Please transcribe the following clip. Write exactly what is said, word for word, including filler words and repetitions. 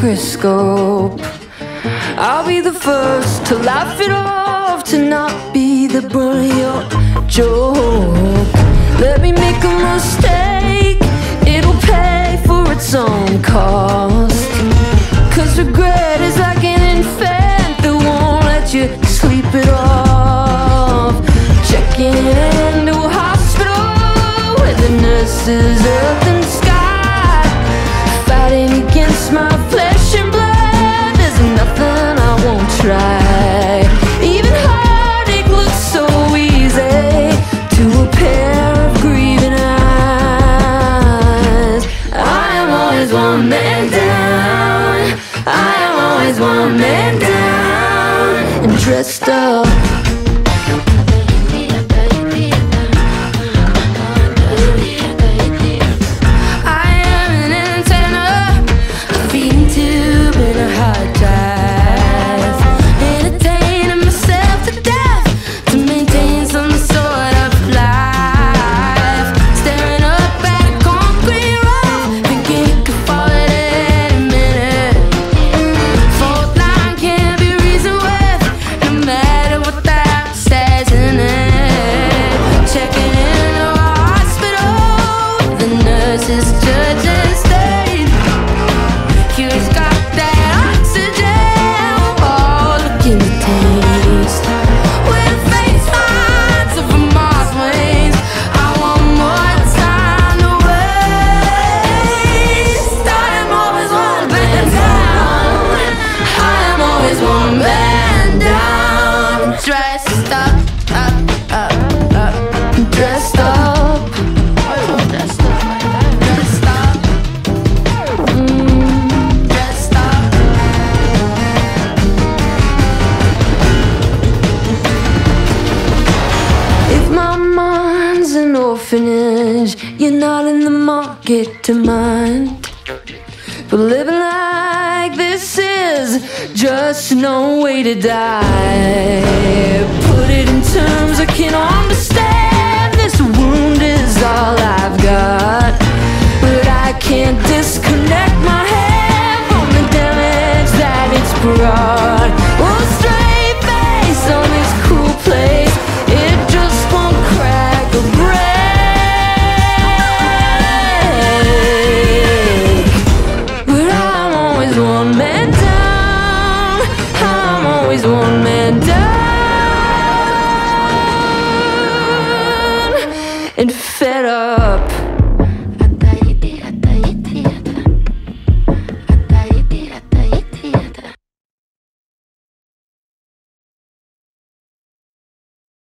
microscope. I'll be the first to laugh it off, to not be the brunt of your joke. Let me make a mistake, it'll pay for its own cost. Cause regret is like an infant that won't let you sleep it off. Checking into a hospital where the nurses earth and sky, fighting against my flesh and blood. There's nothing I won't try. Even heartache looks so easy to a pair of grieving eyes. I am always one man down, I am always one man down and dressed up. Orphanage, you're not in the market to mind. But living like this is just no way to die.